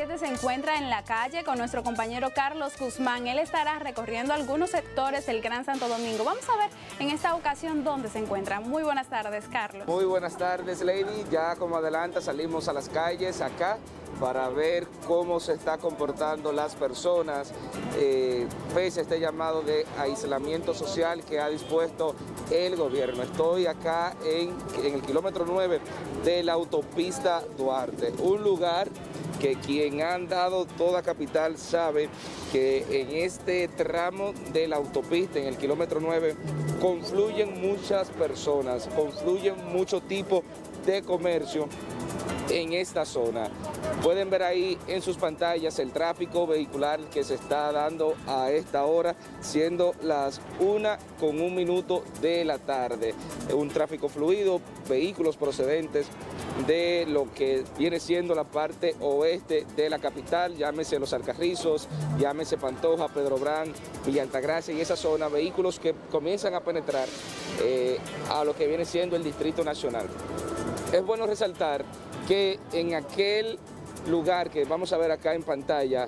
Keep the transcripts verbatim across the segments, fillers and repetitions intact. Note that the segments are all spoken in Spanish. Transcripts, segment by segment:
siete se encuentra en la calle con nuestro compañero Carlos Guzmán. Él estará recorriendo algunos sectores del Gran Santo Domingo. Vamos a ver en esta ocasión dónde se encuentra. Muy buenas tardes, Carlos. Muy buenas tardes, Lady. Ya como adelanta salimos a las calles acá para ver cómo se está comportando las personas, eh, pese a este llamado de aislamiento social que ha dispuesto el gobierno. Estoy acá en, en el kilómetro nueve de la autopista Duarte, un lugar que quien ha andado toda capital sabe que en este tramo de la autopista, en el kilómetro nueve, confluyen muchas personas, confluyen mucho tipo de comercio en esta zona. Pueden ver ahí en sus pantallas el tráfico vehicular que se está dando a esta hora, siendo las una con un minuto de la tarde. Un tráfico fluido, vehículos procedentes de lo que viene siendo la parte oeste de la capital, llámese Los Alcarrizos, llámese Pantoja, Pedro Brán, Villa Altagracia y esa zona, vehículos que comienzan a penetrar eh, a lo que viene siendo el Distrito Nacional. Es bueno resaltar que en aquel lugar que vamos a ver acá en pantalla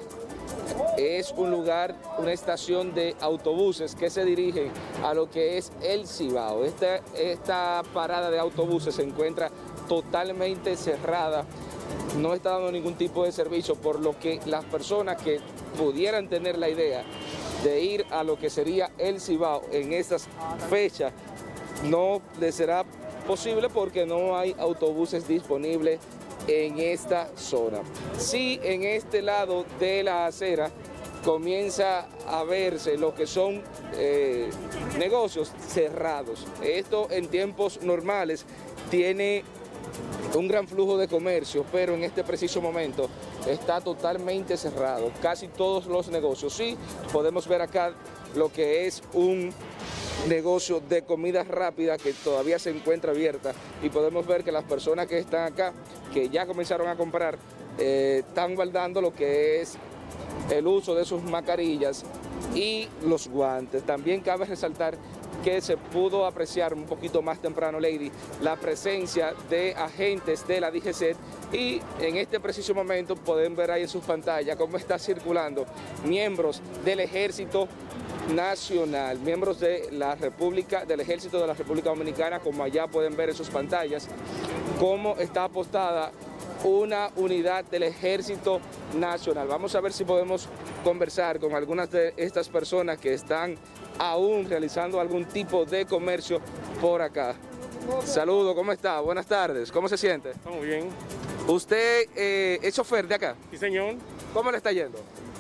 es un lugar, una estación de autobuses que se dirigen a lo que es el Cibao. Esta, esta parada de autobuses se encuentra totalmente cerrada, no está dando ningún tipo de servicio, por lo que las personas que pudieran tener la idea de ir a lo que sería el Cibao en estas fechas no les será posible porque no hay autobuses disponibles en esta zona. Sí, en este lado de la acera comienza a verse lo que son eh, negocios cerrados. Esto en tiempos normales tiene un gran flujo de comercio, pero en este preciso momento está totalmente cerrado. Casi todos los negocios. Sí, podemos ver acá lo que es un negocio de comida rápida que todavía se encuentra abierta y podemos ver que las personas que están acá, que ya comenzaron a comprar, eh, están guardando lo que es el uso de sus mascarillas y los guantes. También cabe resaltar que se pudo apreciar un poquito más temprano, Lady, la presencia de agentes de la D G C E T y en este preciso momento pueden ver ahí en sus pantallas cómo está circulando miembros del Ejército Nacional, miembros de la República, del Ejército de la República Dominicana, como allá pueden ver en sus pantallas, cómo está apostada una unidad del Ejército Nacional. Vamos a ver si podemos conversar con algunas de estas personas que están aún realizando algún tipo de comercio por acá. Saludos, ¿cómo está? Buenas tardes, ¿cómo se siente? Estamos bien. ¿Usted eh, es chofer de acá? Sí, señor. ¿Cómo le está yendo?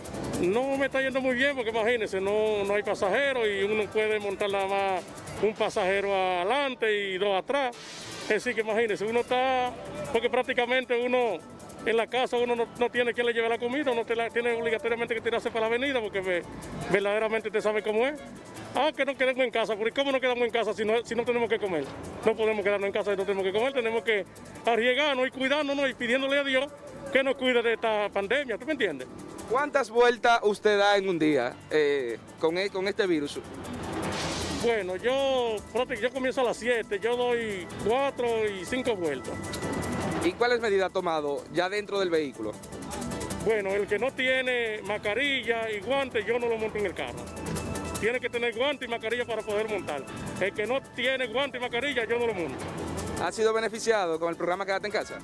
No me está yendo muy bien porque imagínense, no, no hay pasajeros y uno puede montar nada más un pasajero adelante y dos atrás. Es decir, que imagínense, uno está, porque prácticamente uno en la casa uno no, no tiene quien le lleve la comida, uno te la, tiene obligatoriamente que tirarse para la avenida porque ve, verdaderamente usted sabe cómo es. Ah, que no quedemos en casa, porque ¿cómo no quedamos en casa si no, si no tenemos que comer? No podemos quedarnos en casa si no tenemos que comer, tenemos que arriesgarnos y cuidándonos y pidiéndole a Dios que nos cuide de esta pandemia, ¿tú me entiendes? ¿Cuántas vueltas usted da en un día eh, con, el, con este virus? Bueno, yo, yo comienzo a las siete, yo doy cuatro y cinco vueltas. ¿Y cuáles medidas ha tomado ya dentro del vehículo? Bueno, el que no tiene mascarilla y guantes, yo no lo monto en el carro. Tiene que tener guantes y mascarilla para poder montar. El que no tiene guantes y mascarilla, yo no lo monto. ¿Ha sido beneficiado con el programa Quédate en Casa?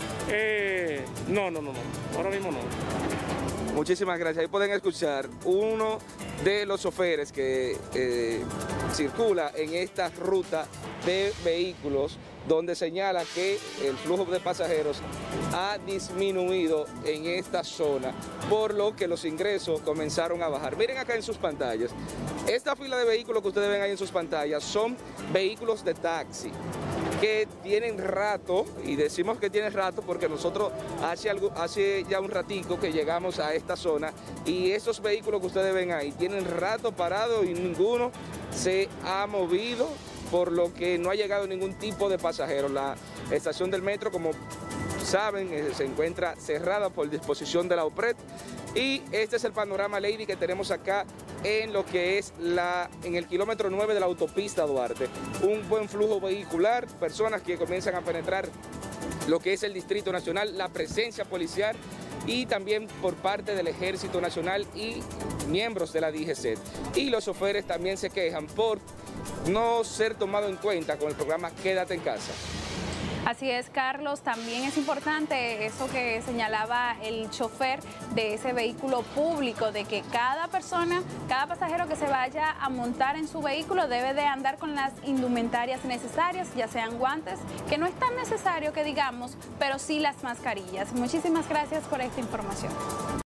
Eh, no, no, no, no. Ahora mismo no. Muchísimas gracias. Ahí pueden escuchar uno de los choferes que eh, circula en esta ruta de vehículos, donde señala que el flujo de pasajeros ha disminuido en esta zona, por lo que los ingresos comenzaron a bajar. Miren acá en sus pantallas, esta fila de vehículos que ustedes ven ahí en sus pantallas son vehículos de taxi que tienen rato, y decimos que tienen rato porque nosotros hace, algo, hace ya un ratico que llegamos a esta zona y estos vehículos que ustedes ven ahí tienen rato parado y ninguno se ha movido, por lo que no ha llegado ningún tipo de pasajero. La estación del metro, como saben, se encuentra cerrada por disposición de la OPRED y este es el panorama, Lady, que tenemos acá en lo que es la, en el kilómetro nueve de la autopista Duarte. Un buen flujo vehicular, personas que comienzan a penetrar lo que es el Distrito Nacional, la presencia policial y también por parte del Ejército Nacional y miembros de la D G C E T. Y los choferes también se quejan por no ser tomado en cuenta con el programa Quédate en Casa. Así es, Carlos, también es importante eso que señalaba el chofer de ese vehículo público, de que cada persona, cada pasajero que se vaya a montar en su vehículo debe de andar con las indumentarias necesarias, ya sean guantes, que no es tan necesario que digamos, pero sí las mascarillas. Muchísimas gracias por esta información.